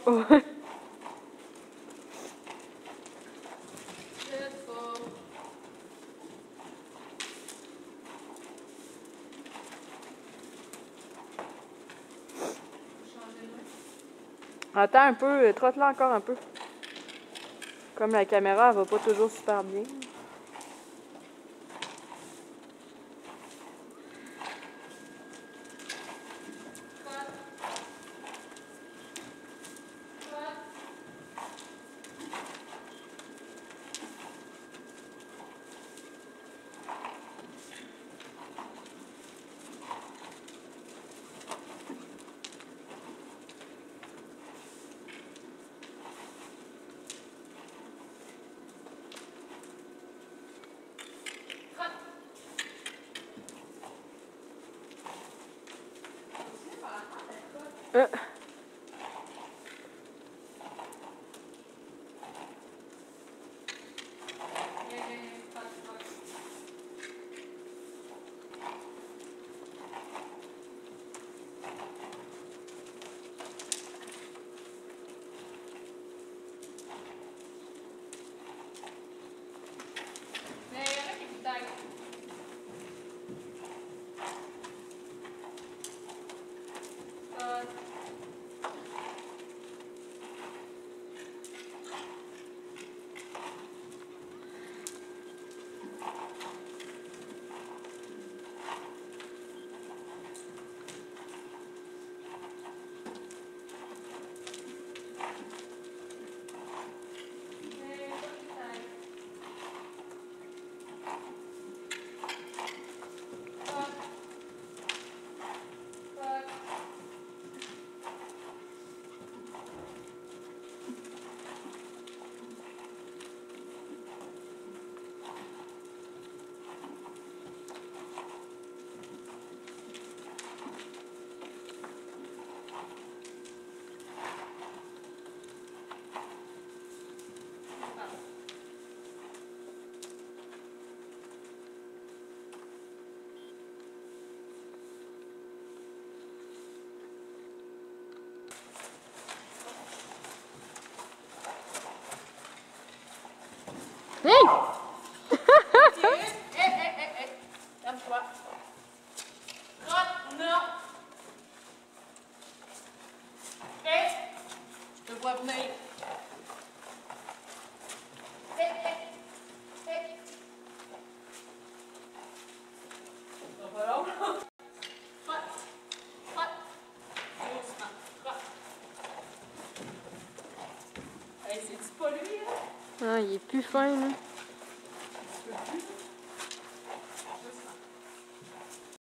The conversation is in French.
Ouais. Attends un peu, trotte-la encore un peu. Comme la caméra, elle va pas toujours super bien. Hey! Calme-toi. Crotte, non. Hé! Je te vois venir. Hé, hé, hé. Ça va long, là? Crotte, crotte. Doucement, crotte. Hey, c'est-tu pas lui, là? Ah, il est plus fin, là.